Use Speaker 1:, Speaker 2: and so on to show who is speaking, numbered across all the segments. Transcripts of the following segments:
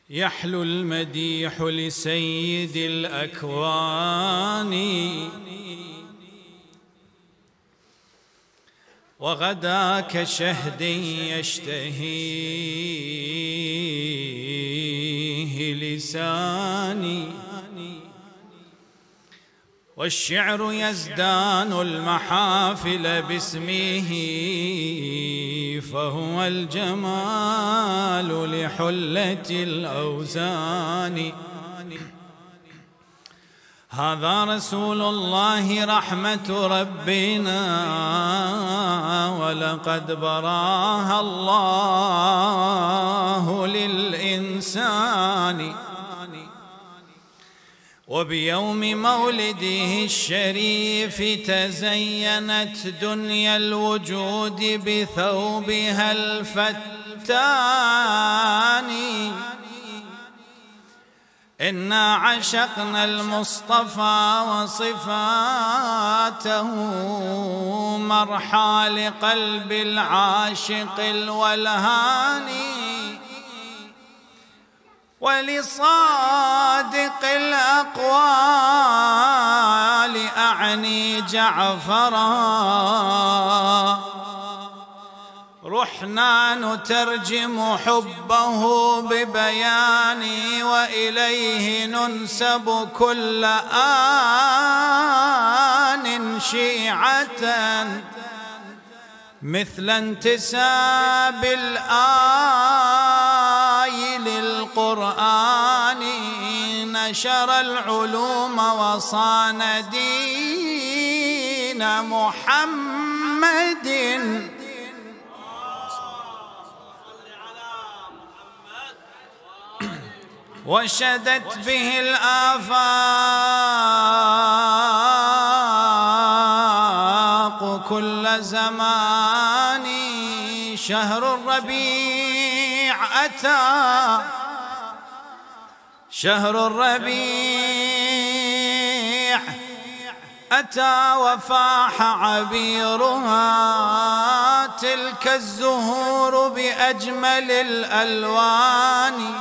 Speaker 1: يحلو المديح لسيد الأكوان وغداك شهد يشتهيه لساني والشعر يزدان المحافل باسمه فهو الجمال لحلة الأوزان. هذا رسول الله رحمة ربنا ولقد براها الله للإنسان وبيوم مولده الشريف تزينت دنيا الوجود بثوبها الفتان. إنا عشقنا المصطفى وصفاته مرحى لقلب العاشق الولهاني ولصادق الأقوال أعني جعفرا رحنا نترجم حبه ببيان وإليه ننسب كل آن شيعة مثل انتساب الآي للقرآن. نشر العلوم وصان دين محمد وشدت به الآفاق كل زمان. شهر الربيع أتى شهر الربيع أتى وفاح عبيرها تلك الزهور بأجمل الألوان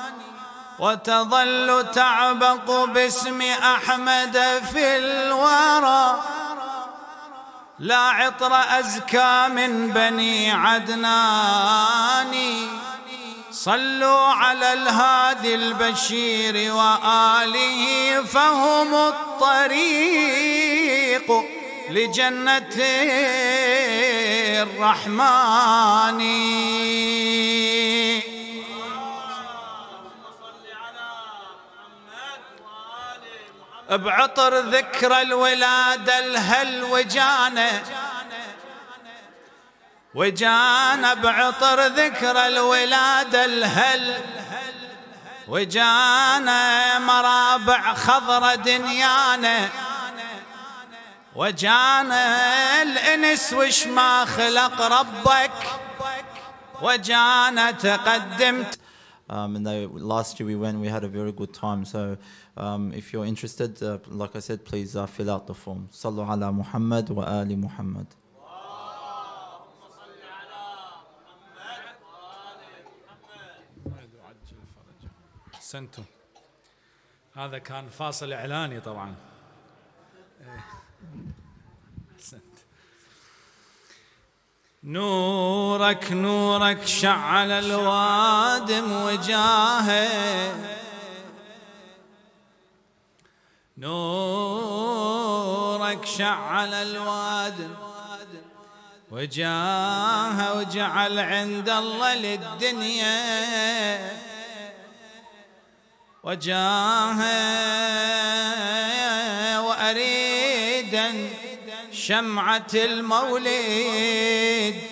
Speaker 1: وتظل تعبق باسم أحمد في الورى لا عطر أزكى من بني عدنان. صلوا على الهادي البشير وآله فهم الطريق لجنة الرحمن. بعطر ذكرى الولادة الهل وجانا بعطر ذكرى الولادة الهل وجانا مرابع خضرة دنيانا وجانا الإنس وش ما خلق ربك وجانا تقدمت.
Speaker 2: And last year we had a very good time. So if you're interested, like I said, please fill out the form. Sallu ala Muhammad wa ali Muhammad.
Speaker 1: أحسنتم. هذا كان فاصل إعلاني طبعا. أحسنت. نورك نورك شعل الوادم وجاهه نورك شعل الوادم وجاهه وجعل عند الله للدنيا وجاهه وأريدا شمعة المولد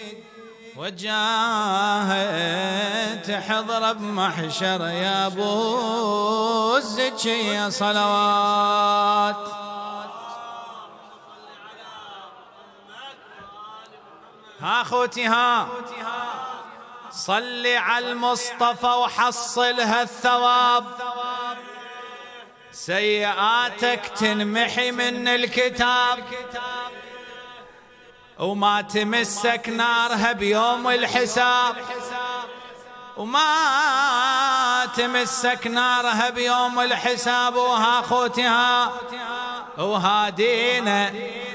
Speaker 1: وجاهه تحضر بمحشر يا ابو الزكية صلوات. ها اخوتي ها صلي على المصطفى وحصلها الثواب سيئاتك تنمحي من الكتاب وما تمسك نارها بيوم الحساب وما تمسك نارها بيوم الحساب، وها خوتها وهادينا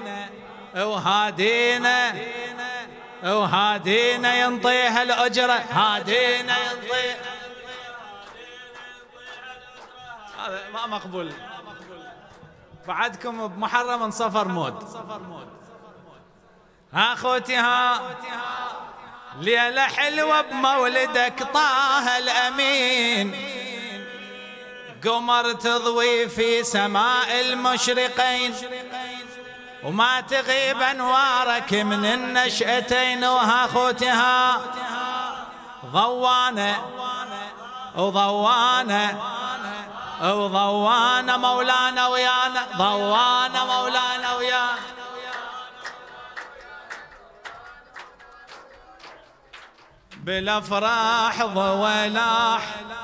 Speaker 1: وهادينا وهادينا ينطيها الأجرة، هادينا ينطيها. هذا ما مقبول، بعدكم بمحرم صفر مود. ها خوتها ليلة حلوة بمولدك طه الأمين، قمر تضوي في سماء المشرقين، وما تغيب أنوارك من النشأتين. وها خوتها ضوانة وضوانة وضوانة مولانا ويانا، ضوانة مولانا ويانا. بالافراح ضولاح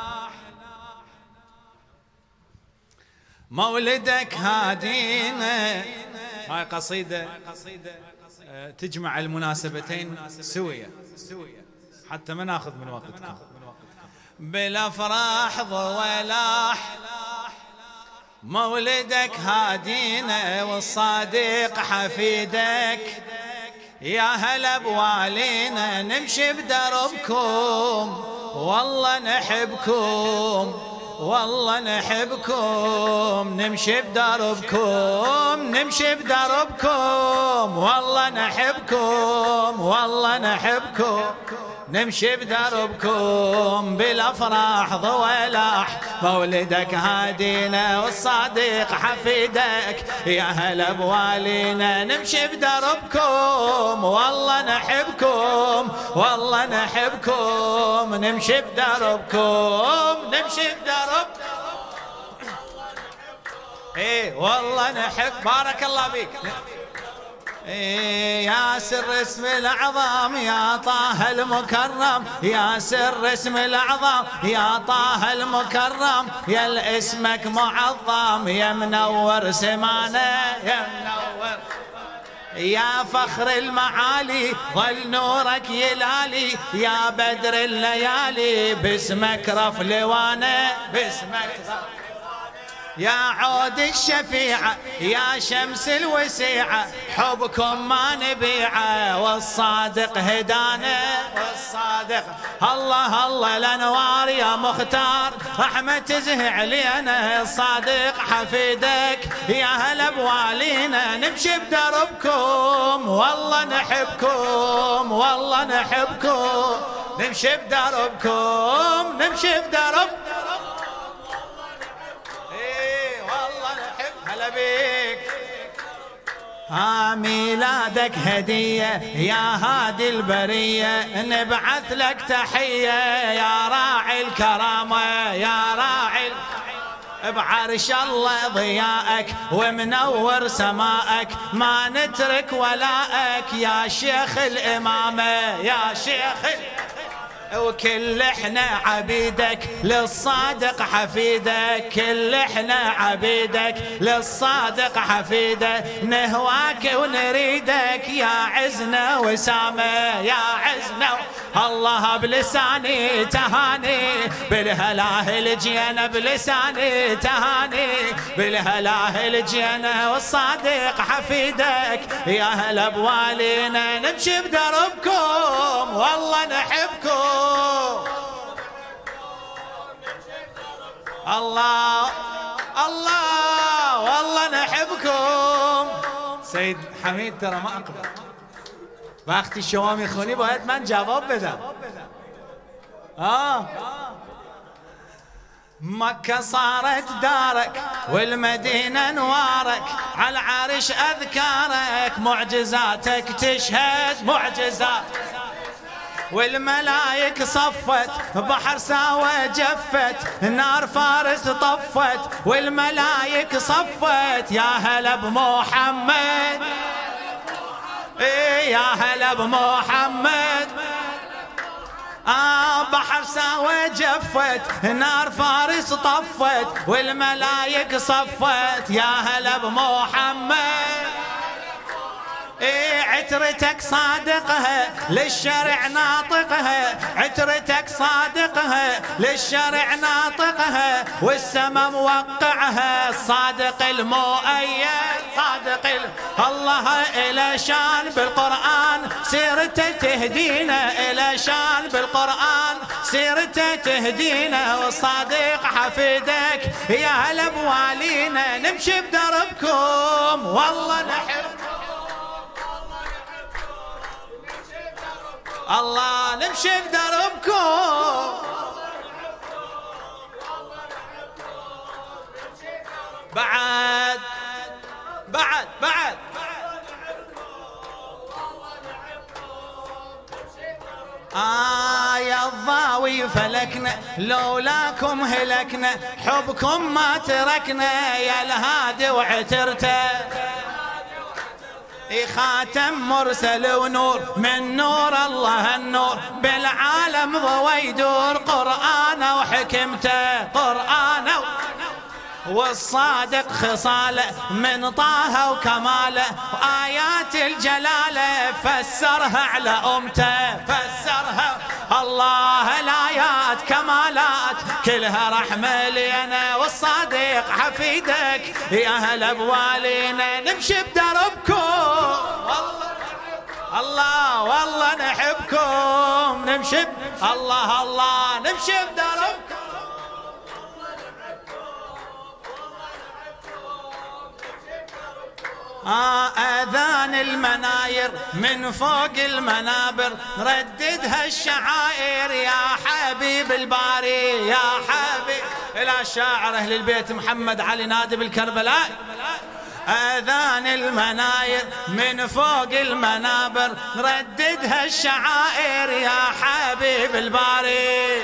Speaker 1: مولدك هادينا. هاي قصيدة تجمع المناسبتين سوية حتى ما ناخذ من وقتكم. بالافراح ضولاح مولدك هادينا، والصادق حفيدك يا هلا بوالينا. نمشي بدربكم والله نحبكم، والله نحبكم. نمشي بدربكم، نمشي بدربكم، والله نحبكم، والله نحبكم. نمشي بدربكم بالافراح ضولاح مولدك هادينا، والصادق حفيدك يا هلا بوالينا. نمشي بدربكم والله نحبكم، والله نحبكم. نمشي بدربكم، نمشي بدربكم، ايه والله نحب. بارك الله بيك. يا سر اسم الأعظم يا طه المكرم، يا سر اسم الأعظم يا طه المكرم. يا الاسمك معظم يا منور سمانا، يا منور يا فخر المعالي. ظل نورك يلالي يا بدر الليالي، باسمك رف لوانا، باسمك رف يا عود الشفيعة يا شمس الوسيعة. حبكم ما نبيعه والصادق هدانا، والصادق. الله الله الأنوار يا مختار، رحمة تزهي علينا. الصادق حفيدك يا هلا بوالينا. نمشي بدربكم والله نحبكم، والله نحبكم. نمشي بدربكم، نمشي بدربكم. هلا بيك. ميلادك هدية يا هادي البرية، نبعث لك تحية يا راعي الكرامة، يا راعي بعرش الله ضياءك ومنور سماءك. ما نترك ولاءك يا شيخ الإمامة، يا شيخ وكل احنا عبيدك للصادق حفيدك. كل احنا عبيدك للصادق حفيدك. نهواك ونريدك يا عزنا وسامة، يا عزنا. الله بلساني تهاني بالهلاهل جينا، بلساني تهاني بالهلاهل جينا. والصادق حفيدك يا هلا بوالينا. نمشي بدربكم والله نحبكم. الله الله والله نحبكم. سيد حميد ترى ما اقبل وقتی شما میخونی باید من جواب بدم. مكة صارت دارك والمدينة نوارك، على العرش أذكارك معجزاتك تشهد معجزات. والملايك صفت بحر ساوى جفت، نار فارس طفت والملايك صفت. يا هلا بمحمد، يا هلا بمحمد. بحر ساوى جفت، نار فارس طفت والملايك صفت. يا هلا بمحمد، عترتك صادقها للشرع ناطقها، عترتك صادقها للشرع ناطقها، والسما موقعها الصادق المؤيد صادق الله إلى شان بالقرآن سيرته تهدينا، إلى شان بالقرآن سيرته تهدينا، والصادق حفيدك يا هلا بوالينا، نمشي بدربكم والله نحبكم، الله نمشي بدربكم، بعد بعد بعد يا الضاوي فلكنا لولاكم هلكنا، حبكم ما تركنا يا الهادي وعترته، خاتم مرسل ونور من نور الله النور، بالعالم ضوى يدور قرآنه وحكمته قرآنه، والصادق خصاله من طه وكماله، وآيات الجلالة فسرها على أمته فسرها الله، الآيات كمالات كلها رحمة لينا، والصادق حفيدك يا هلا بوالينا، نمشي بدربكم الله والله نحبكم، نمشي الله الله نمشي بدربكم، آذان المناير من فوق المنابر رددها الشعائر، يا حبيب الباري يا حبيب، إلى شاعر أهل البيت محمد علي نادب الكربلاء، آذان المناير من فوق المنابر رددها الشعائر، يا حبيب الباري،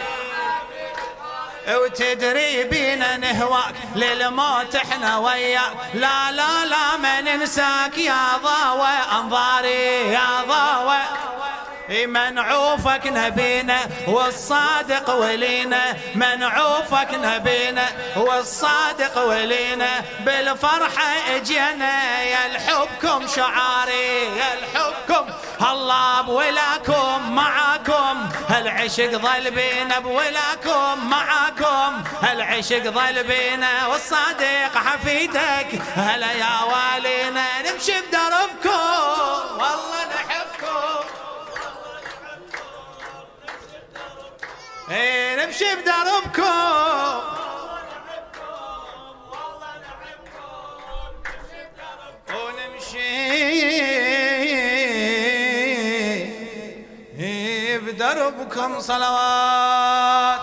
Speaker 1: وتدري بينا نهواك للموت احنا وياك، لا لا لا ما ننساك يا ضاوى انظاري يا ضاوى، منعوفك نبينا والصادق ولينا، منعوفك نبينا والصادق ولينا، بالفرحة اجينا يا الحبكم شعاري يا الحبكم، الله بولاكم معاكم هالعشق ظل بينا، بولاكم معاكم هالعشق ظل بينا، والصادق حفيدك هلا يا والينا، نمشي بدربكم والله نحبكم، نمشي بدربكم ونمشي بدربكم صلوات.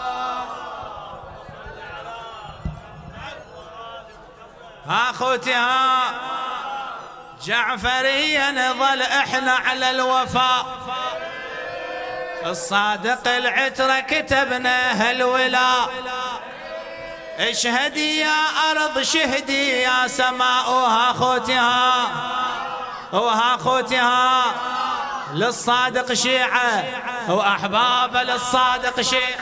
Speaker 1: اخوتي ها جعفريا نظل احنا على الوفاء، الصادق العترة كتبنا هالولاء، اشهدي يا أرض شهدي يا سماء، وها خوتها وها خوتها للصادق شيعة، وأحباب للصادق شيعة،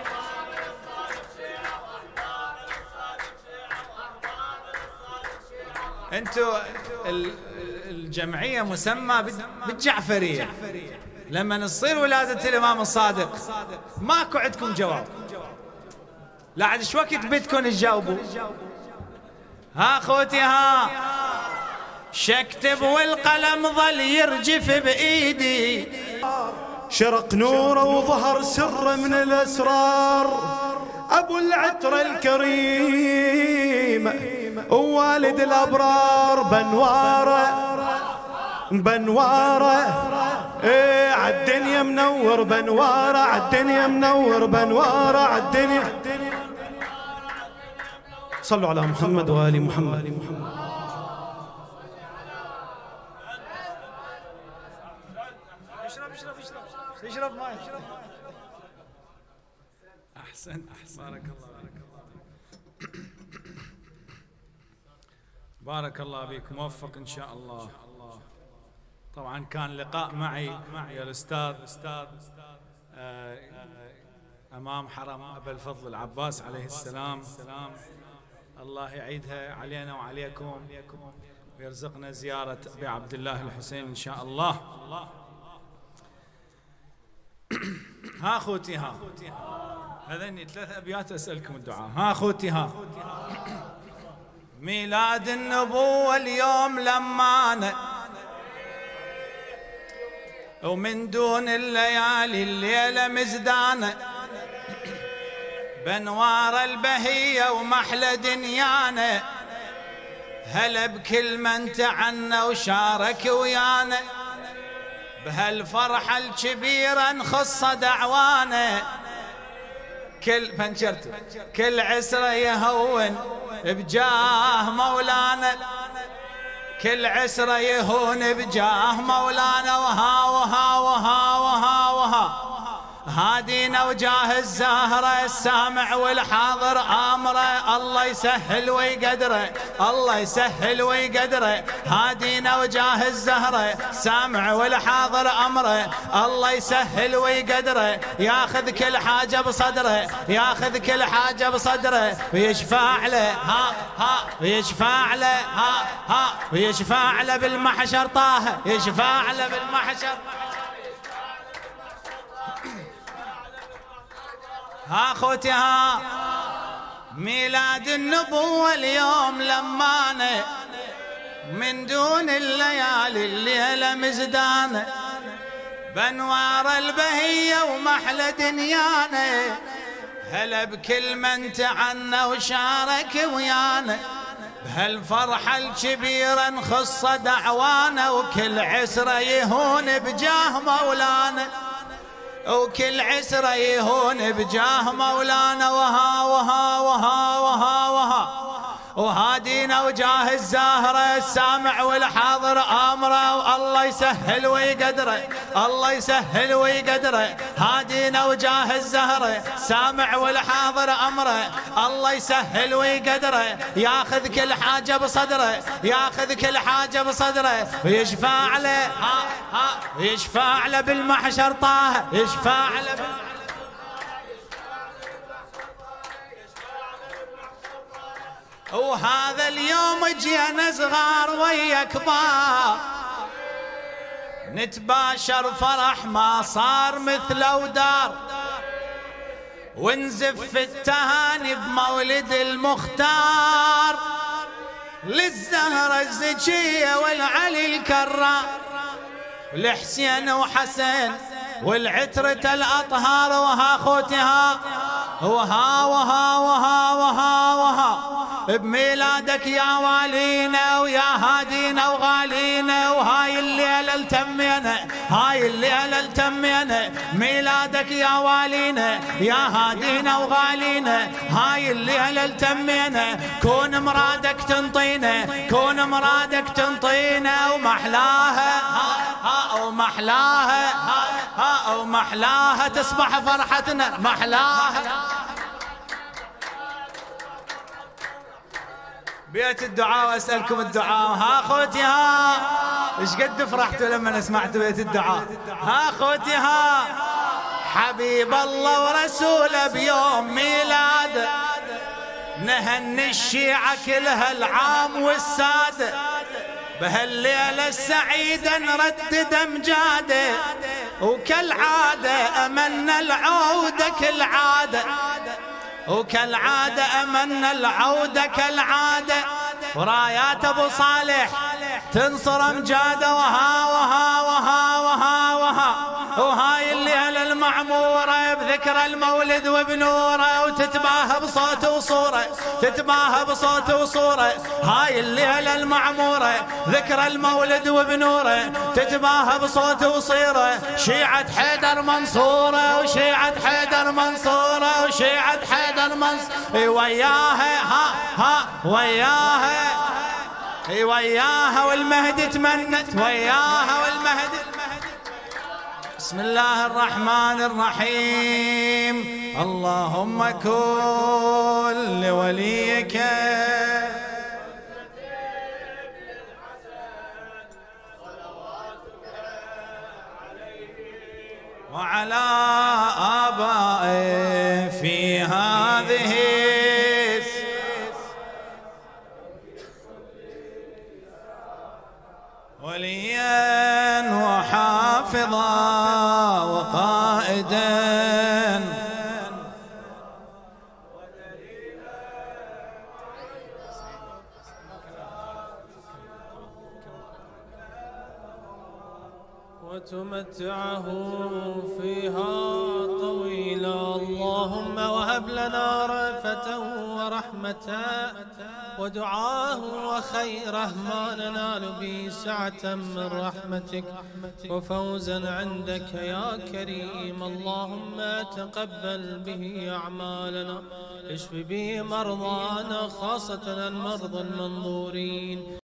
Speaker 1: انتو الجمعية مسمى بالجعفرية، لما نصير ولادة الإمام الصادق ماكو عندكم جواب، لا عاد ايش وقت بدكم تجاوبوا؟ ها اخوتي ها شكتب والقلم ظل يرجف بايدي،
Speaker 3: شرق نوره وظهر سر من الاسرار، ابو العترة الكريم ووالد الابرار، بنواره عالدنيا منور، بنواره عالدنيا منور، بنواره عالدنيا. صلوا على محمد وآل محمد.
Speaker 1: اشرب ماي احسن بارك الله بارك الله بك، موفق ان شاء الله. طبعا كان لقاء معي يا الاستاذ امام حرم ابا الفضل العباس عليه السلام، الله يعيدها علينا وعليكم ويرزقنا زيارة أبي عبد الله الحسين إن شاء الله. ها أخوتي ها، هذني 3 أبيات أسألكم الدعاء. ها أخوتي ها. ميلاد النبوة اليوم لمانه، ومن دون الليالي الليلة مزدانه، بانوار البهية ومحلى دنيانا، هلا بكل من تعنا وشارك ويانا، بهالفرحة الكبيرة نخص دعوانا، كل عسرة يهون بجاه مولانا، كل عسرة يهون بجاه مولانا. وها وها وها وها وها هادينا وجاه الزهرة، السامع والحاضر آمره، الله يسهل ويقدره، الله يسهل ويقدره. هادينا وجاه الزهرة، سامع والحاضر أمره، الله يسهل ويقدره. ياخذ كل حاجة بصدره، ياخذ كل حاجة بصدره، ويشفع له ها ها، ويشفع له ها ها، ويشفع له بالمحشر طه، يشفع له بالمحشر. ها اخوتي ها. ميلاد النبوة اليوم لمانه، من دون الليالي الليلة مزدانه، بانوار البهية ومحلى دنيانا، هلا بكل من تعنا وشارك ويانا، بهالفرحة الكبيرة نخص دعوانا، وكل عسرة يهون بجاه مولانا، وكل عسرة يهون بجاه مولانا. وها وها وها وها وها وهادينا وجاه الزهرة، السامع والحاضر آمره، والله يسهل ويقدره، الله يسهل ويقدره. هادينا وجاه الزهرة، سامع والحاضر أمره، الله يسهل ويقدره. ياخذ كل حاجة بصدره، ياخذ كل حاجة بصدره، ويشفع له ها ها، ويشفع له بالمحشر طه، يشفع له وهذا اليوم جينا صغار ويا كبار، نتباشر فرح ما صار مثله ودار، ونزف التهاني بمولد المختار، للزهرة الزكية والعلي الكرام، والحسين وحسن والعترة الأطهار. وها خوتها وها وها وها وها وها بميلادك يا والينا ويا هادينا وغالينا، وهاي الليلة التمينا، هاي الليلة التمينا، ميلادك يا والينا يا هادينا وغالينا، هاي الليلة التمينا. كون مرادك تنطينا، كون مرادك تنطينا، ومحلاها ها ومحلاها ها ومحلاها تصبح فرحتنا محلاها. بيت الدعاء واسألكم الدعاء. ها اخوتي ها، ايش قد فرحتوا لما سمعتوا بيت الدعاء؟ ها اخوتي ها. حبيب الله ورسوله بيوم ميلاده، نهني الشيعة كلها العام والسادة، بهالليلة السعيدة نردد امجاده، وكالعادة امنا العودة كالعادة، وكالعادة أمنا العودة كالعادة، ورايات أبو صالح تنصر أمجاده. وها وها وها وها وها وهاي الليلة المعمورة بذكرى المولد وبنوره، وتتباهى بصوت وصورة، تتباهى بصوت وصورة. هاي الليلة المعمورة ذكرى المولد وبنوره، تتباهى بصوت وصورة. شيعة حيدر منصورة، وشيعة حيدر منصورة، وشيعة حيدر منصورة، وياها ها ها وياها، وياها والمهدي تمنت، وياها والمهدي. بسم الله الرحمن الرحيم. اللهم كن لوليك وعلى آبائه في هذه
Speaker 4: وتمتعه فيها طويلا. اللهم وهب لنا رأفة ورحمة ودعاه وخيره ما ننال به سعة من رحمتك وفوزا عندك يا كريم. اللهم تقبل به أعمالنا، اشف به مرضانا خاصة المرضى المنظورين.